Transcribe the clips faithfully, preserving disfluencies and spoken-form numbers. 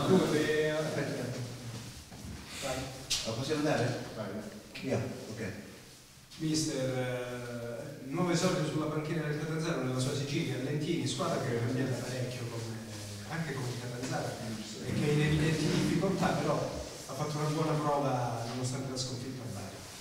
Dunque, aspetta. Vai. Lo possiamo andare? Vai. Via, ok. Mister, eh, nuovo esordio sulla panchina del Catanzaro nella sua Sicilia, Lentini, squadra che è cambiata parecchio come, anche con il Catanzaro, e che è in evidenti difficoltà, però ha fatto una buona prova nonostante la sconfitta a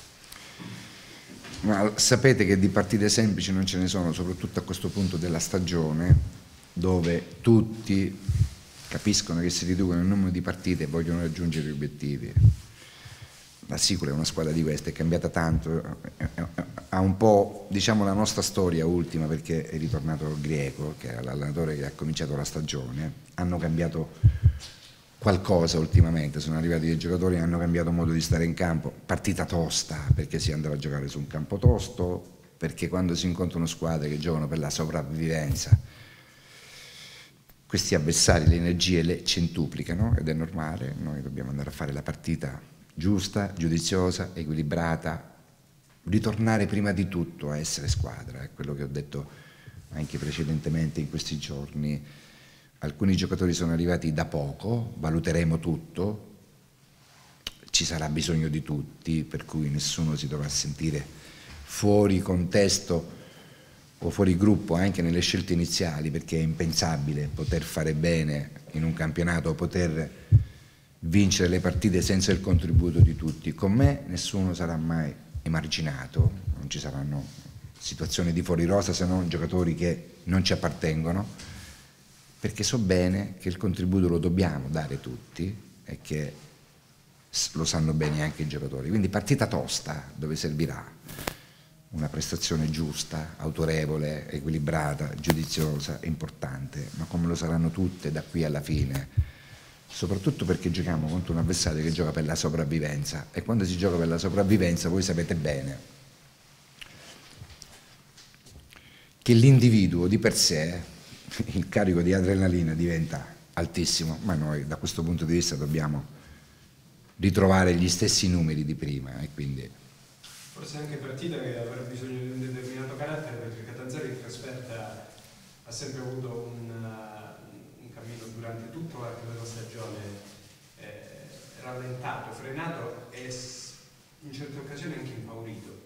Bari. Ma sapete che di partite semplici non ce ne sono, soprattutto a questo punto della stagione, dove tutti capiscono che si riducono il numero di partite e vogliono raggiungere gli obiettivi. La Sicula è una squadra di queste, è cambiata tanto, ha un po', diciamo, la nostra storia ultima, perché è ritornato Greco, che era l'allenatore che ha cominciato la stagione, hanno cambiato qualcosa ultimamente, sono arrivati dei giocatori che hanno cambiato modo di stare in campo, partita tosta, perché si andava a giocare su un campo tosto, perché quando si incontrano squadre che giocano per la sopravvivenza, questi avversari le energie le centuplicano, ed è normale, noi dobbiamo andare a fare la partita giusta, giudiziosa, equilibrata, ritornare prima di tutto a essere squadra, è quello che ho detto anche precedentemente in questi giorni. Alcuni giocatori sono arrivati da poco, valuteremo tutto, ci sarà bisogno di tutti, per cui nessuno si dovrà sentire fuori contesto o fuori gruppo anche nelle scelte iniziali, perché è impensabile poter fare bene in un campionato o poter vincere le partite senza il contributo di tutti. Con me nessuno sarà mai emarginato, non ci saranno situazioni di fuori rosa se non giocatori che non ci appartengono, perché so bene che il contributo lo dobbiamo dare tutti e che lo sanno bene anche i giocatori. Quindi partita tosta, dove servirà una prestazione giusta, autorevole, equilibrata, giudiziosa, importante, ma come lo saranno tutte da qui alla fine, soprattutto perché giochiamo contro un avversario che gioca per la sopravvivenza, e quando si gioca per la sopravvivenza voi sapete bene che l'individuo di per sé, il carico di adrenalina diventa altissimo, ma noi da questo punto di vista dobbiamo ritrovare gli stessi numeri di prima, e quindi Forse anche partita che avrà bisogno di un determinato carattere, perché Catanzaro in trasferta ha sempre avuto un, un cammino durante tutto l'arco della stagione eh, rallentato, frenato e in certe occasioni anche impaurito.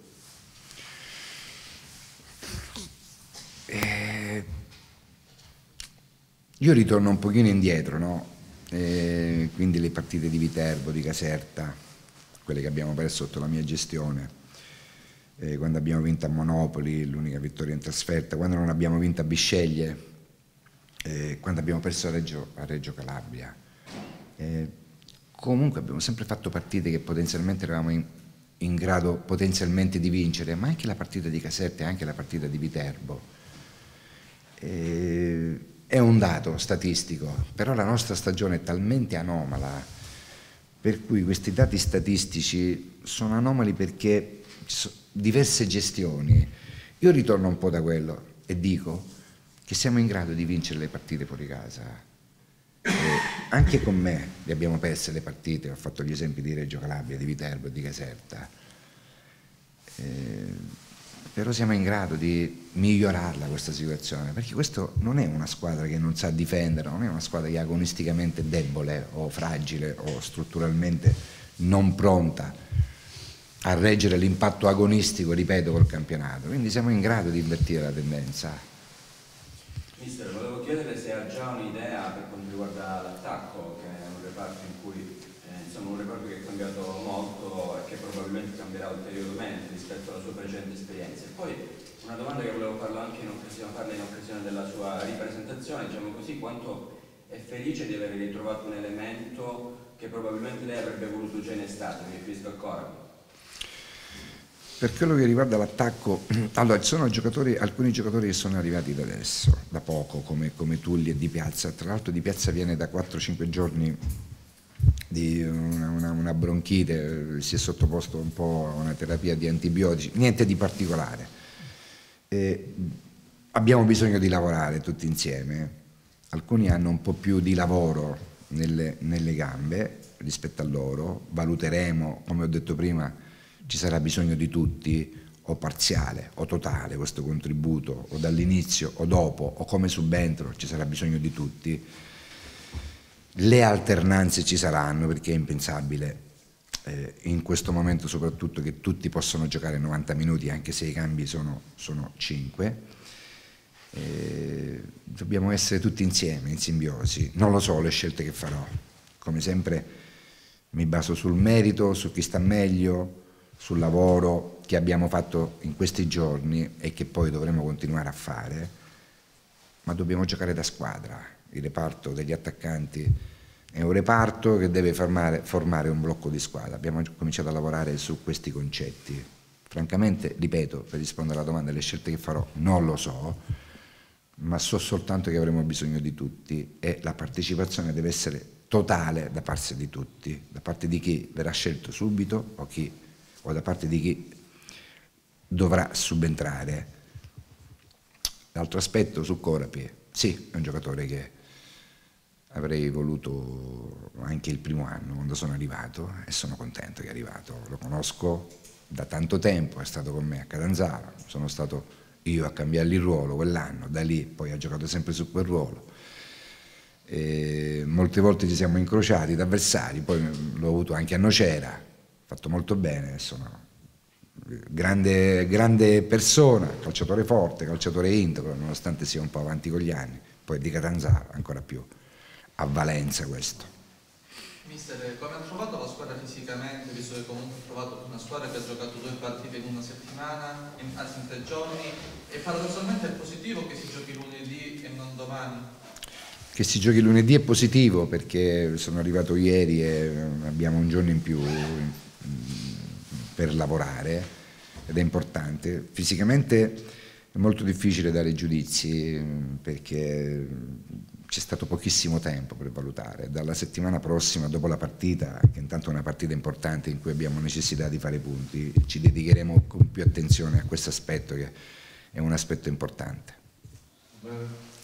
Eh, io ritorno un pochino indietro, no? Eh, quindi le partite di Viterbo, di Caserta, quelle che abbiamo perso sotto la mia gestione, eh, quando abbiamo vinto a Monopoli, l'unica vittoria in trasferta, quando non abbiamo vinto a Bisceglie, eh, quando abbiamo perso a Reggio, a Reggio Calabria. Eh, comunque abbiamo sempre fatto partite che potenzialmente eravamo in, in grado potenzialmente di vincere, ma anche la partita di Caserta e anche la partita di Viterbo. Eh, è un dato statistico, però la nostra stagione è talmente anomala, per cui questi dati statistici sono anomali perché ci sono diverse gestioni. Io ritorno un po' da quello e dico che siamo in grado di vincere le partite fuori casa. Eh, anche con me le abbiamo perse le partite, ho fatto gli esempi di Reggio Calabria, di Viterbo e di Caserta. Eh, però siamo in grado di migliorarla questa situazione, perché questo non è una squadra che non sa difendere, non è una squadra che è agonisticamente debole o fragile o strutturalmente non pronta a reggere l'impatto agonistico, ripeto, col campionato. Quindi siamo in grado di invertire la tendenza. Mister, volevo chiedere se ha già un'idea per quanto riguarda l'attacco, che è un reparto in cui eh, insomma un reparto che è cambiato molto e che probabilmente cambierà ulteriormente rispetto alla sua precedente esperienza. E poi una domanda che volevo farlo anche in occasione, farle in occasione della sua ripresentazione, diciamo così, quanto è felice di aver ritrovato un elemento che probabilmente lei avrebbe voluto già in estate, mi riferisco a Corabo. Per quello che riguarda l'attacco, allora ci sono giocatori, alcuni giocatori che sono arrivati da adesso, da poco, come, come Tulli e Di Piazza. Tra l'altro Di Piazza viene da quattro cinque giorni di una, una, una bronchite, si è sottoposto un po' a una terapia di antibiotici, niente di particolare. E abbiamo bisogno di lavorare tutti insieme, alcuni hanno un po' più di lavoro nelle, nelle gambe rispetto a loro, valuteremo, come ho detto prima, ci sarà bisogno di tutti, o parziale o totale questo contributo, o dall'inizio o dopo, o come subentro, ci sarà bisogno di tutti. le alternanze ci saranno, perché è impensabile eh, in questo momento soprattutto che tutti possono giocare novanta minuti, anche se i cambi sono, sono cinque. Eh, dobbiamo essere tutti insieme, in simbiosi. Non lo so le scelte che farò, come sempre mi baso sul merito, su chi sta meglio, sul lavoro che abbiamo fatto in questi giorni e che poi dovremo continuare a fare, ma dobbiamo giocare da squadra. Il reparto degli attaccanti è un reparto che deve formare, formare un blocco di squadra. Abbiamo cominciato a lavorare su questi concetti. Francamente, ripeto, per rispondere alla domanda, le scelte che farò non lo so, ma so soltanto che avremo bisogno di tutti e la partecipazione deve essere totale da parte di tutti, da parte di chi verrà scelto subito o, chi, o da parte di chi dovrà subentrare. L'altro aspetto su Corapi, sì, è un giocatore che avrei voluto anche il primo anno quando sono arrivato e sono contento che è arrivato, lo conosco da tanto tempo, è stato con me a Catanzaro, sono stato io a cambiargli il ruolo quell'anno, da lì poi ha giocato sempre su quel ruolo. E molte volte ci siamo incrociati da avversari, poi l'ho avuto anche a Nocera, fatto molto bene, sono grande, grande persona, calciatore forte, calciatore integro, nonostante sia un po' avanti con gli anni, poi di Catanzaro ancora più, a Valenza questo. Mister, come ha trovato la squadra fisicamente, visto che comunque ha trovato una squadra che ha giocato due partite in una settimana, in, anzi in tre giorni, e paradossalmente è positivo che si giochi lunedì e non domani? Che si giochi lunedì è positivo perché sono arrivato ieri e abbiamo un giorno in più per lavorare ed è importante. Fisicamente è molto difficile dare giudizi perché c'è stato pochissimo tempo per valutare. Dalla settimana prossima, dopo la partita, che intanto è una partita importante in cui abbiamo necessità di fare punti, ci dedicheremo con più attenzione a questo aspetto che è un aspetto importante. Bene.